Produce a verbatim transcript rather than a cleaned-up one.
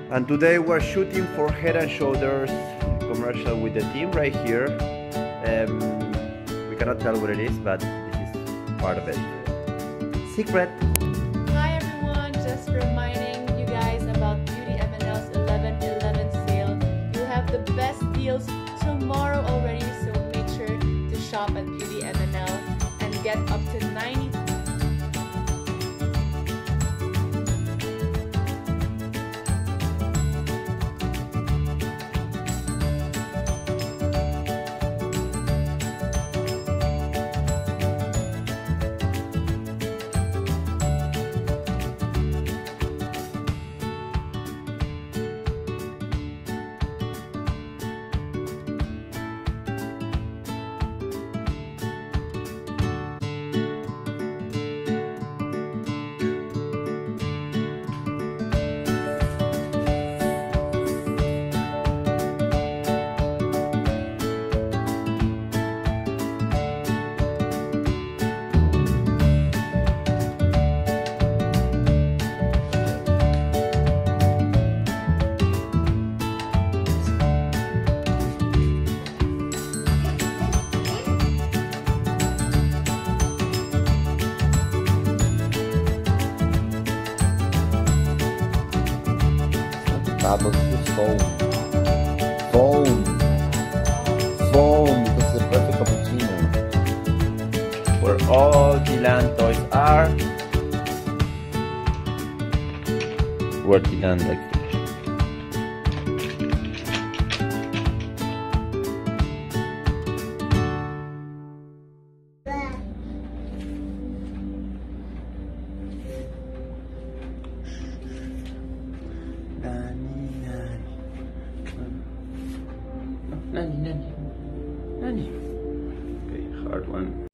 And today we're shooting for Head and Shoulders commercial with the team right here. Um, we cannot tell what it is, but this is part of it. Secret! Hi everyone, just reminding you guys about Beauty M and L's eleven eleven sale. You have the best deals tomorrow already, so make sure to shop at Beauty M and L and get up to ninety percent Bubbles to foam. Foam. Foam, because it's the perfect cappuccino. Where all Dylan toys are. Where Dylan likes it. Nani, Nani, Nani. Okay, hard one.